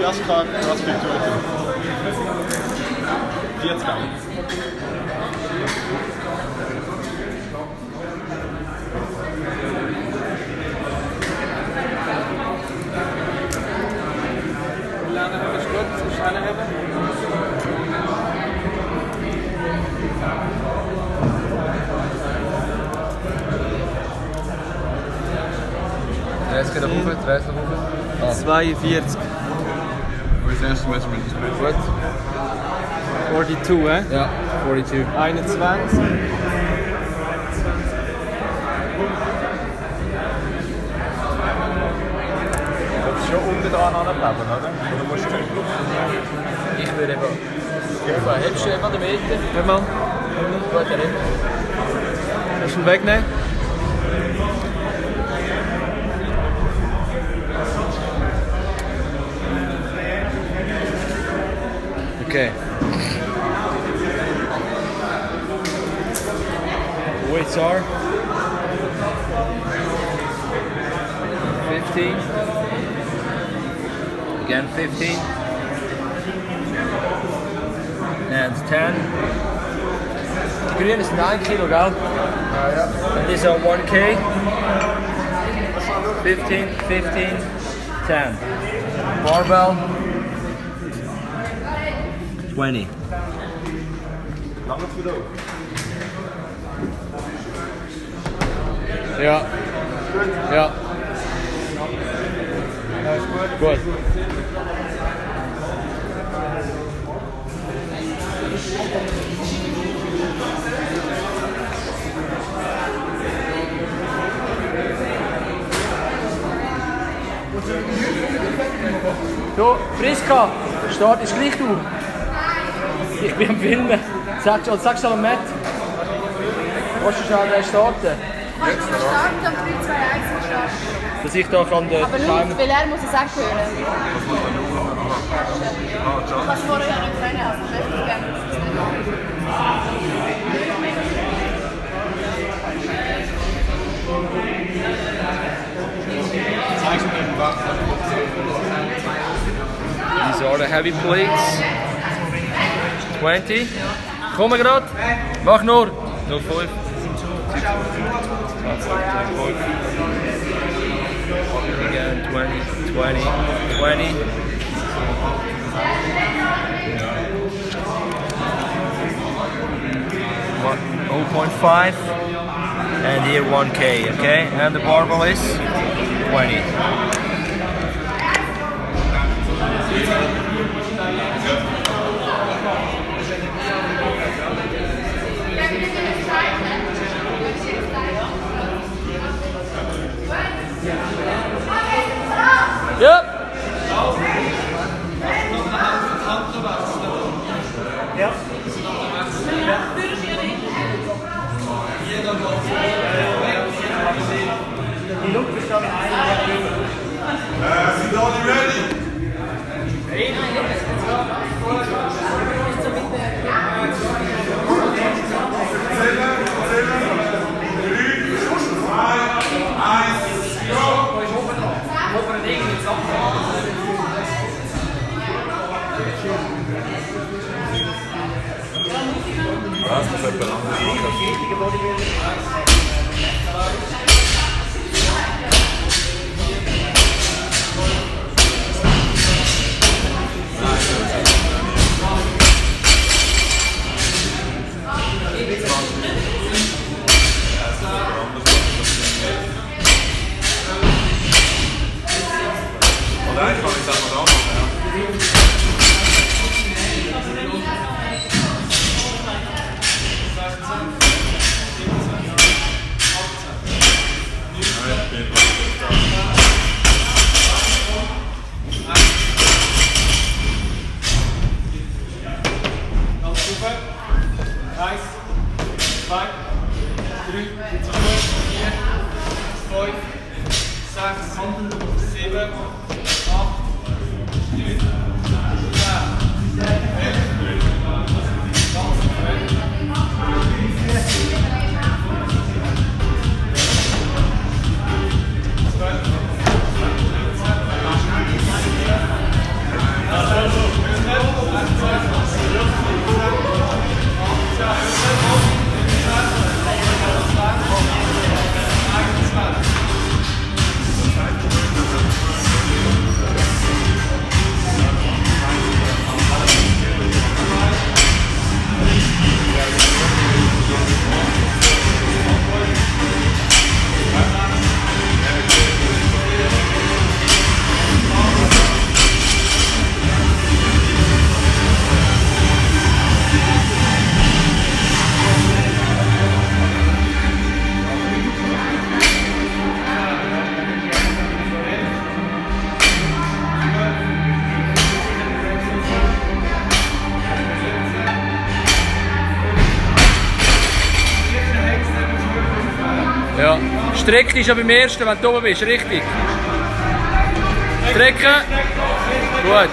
Jazzcard, CrossFit Tour. 40 Gramm. Ist gut, das ist anheben. Drehst du noch rauf, drehst du noch rauf. 42. Wo ist das erste Measurement? Gut. 42, hä? Ja, 42. 21. Du musst schon unten dran anbleiben, oder? Oder musst du Ich würde eben... Hebst du eben den Meter? Hör mal. Gut, er hebt. Kannst du ihn wegnehmen? Okay. Weights are 15. Again 15. And 10. Die grüne ist 9 Kilo, gell? Ja, ja. And these are 1K. 15, 15, 10. Barbell. 20. Lange für dich. Ja. Ja. Ja, ist gut. Gut. So, Priska, Start ist gleich du. Ich bin am Filmen. Sagst du am Matt? Willst du schon starten? Kannst du starten und 3, 2, 1 starten? Dass ich da kann den Aber laut, weil er muss es auch hören. Ich habe es vorher ja nicht können, also möchte ich gerne, dass es nicht These are the heavy plates. 20. Komm gerade. Mach nur. 05. Again, 20, 20, 20. What? 0.5. And here 1K, okay? And the barbell is 20. Yep. Ja. Die Luft ist, glaube ich, Sind alle ready? Was, das hat belangt. Und eigentlich kann ich das mal auch machen, ja. Streck dich schon beim ersten, wenn du oben bist, richtig. Strecken. Gut.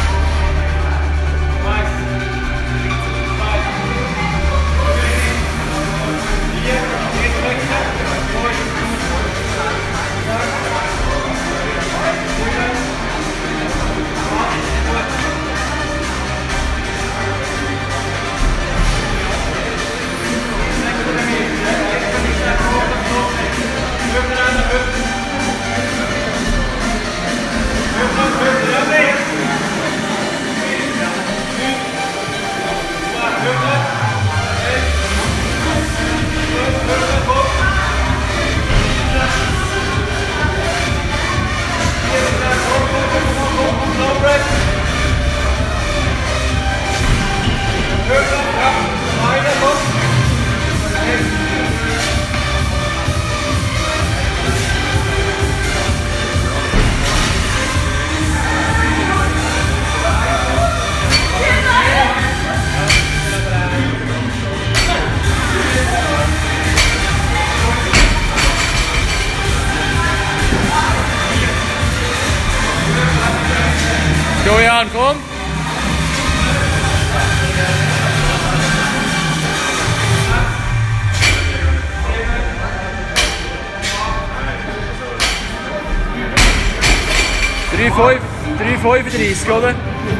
Jojan, komm! Drei 35, oder?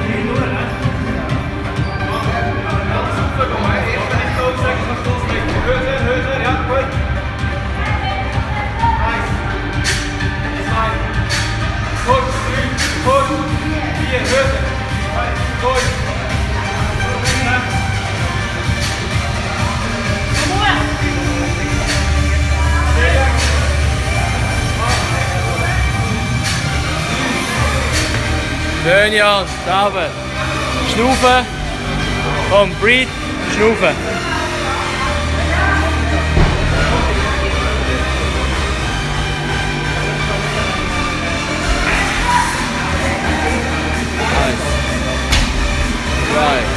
Schön, Jan, da oben. Schnaufen. Komm, breathe, schnaufen. Nice. Right.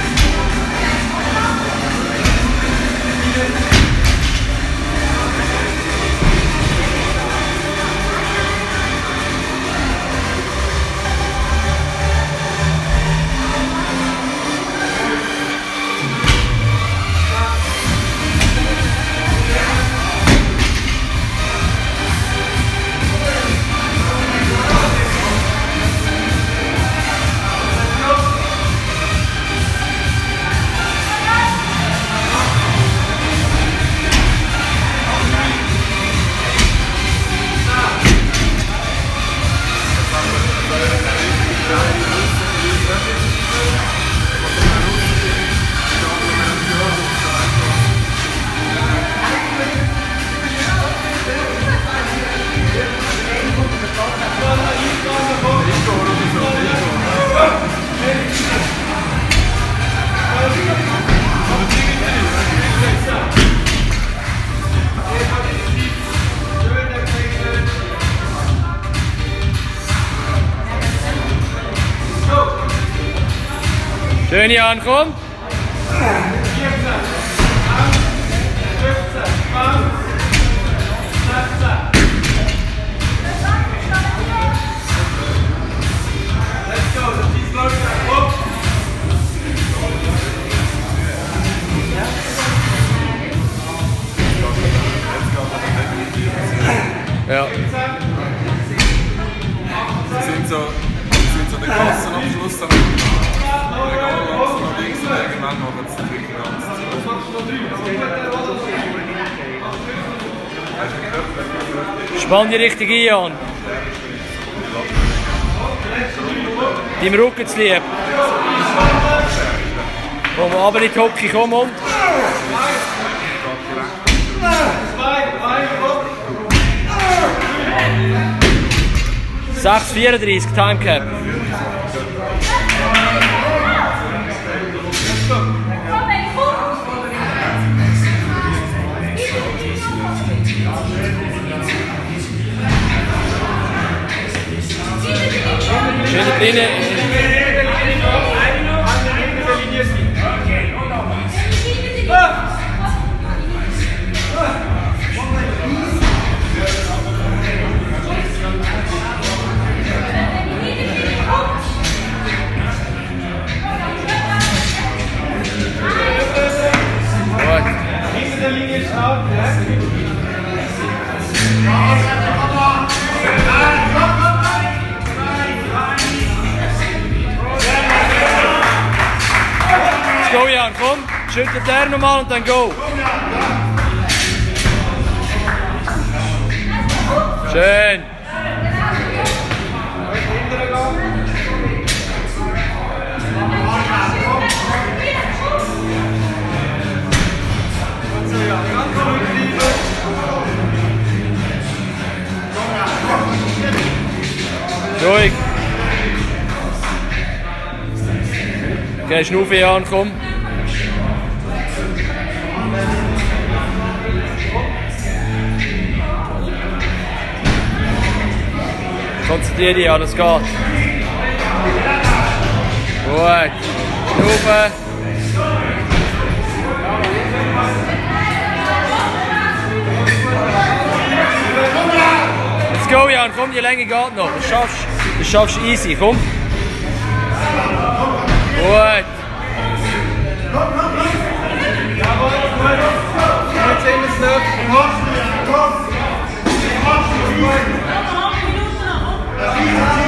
Schön, Jan, komm! Ja. Sie sind so der Klassenabschluss, dann egal, langsam nach links und irgendwann machen sie den dritten ganz. Spann die richtig ein, Jan. Deinem Rücken zu lieb. Komm, aber in die Hocke, komm und. 6:34 Time Cap. Schöne Linie. go, Jan, komm. Schüttel der nochmal und dann go. Schön. Ruhig. Okay, Schnaufe, Jan, komm. Konzentrier dich, Jan, es geht. Gut. Schnaufe. Let's go, Jan, komm, die Länge geht noch. Das schaffst du easy, komm. Gut. Ja,